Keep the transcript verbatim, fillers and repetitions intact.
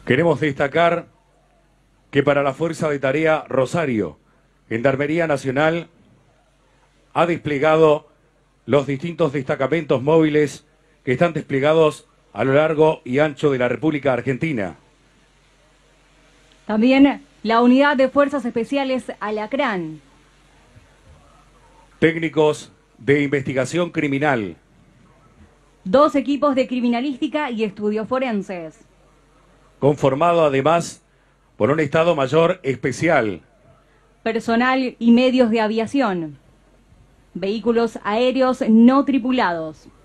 Queremos destacar que para la Fuerza de Tarea Rosario, Gendarmería Nacional ha desplegado los distintos destacamentos móviles que están desplegados a lo largo y ancho de la República Argentina. También la Unidad de Fuerzas Especiales Alacrán. Técnicos de investigación criminal. Dos equipos de criminalística y estudios forenses. Conformado además por un Estado Mayor especial. Personal y medios de aviación. Vehículos aéreos no tripulados.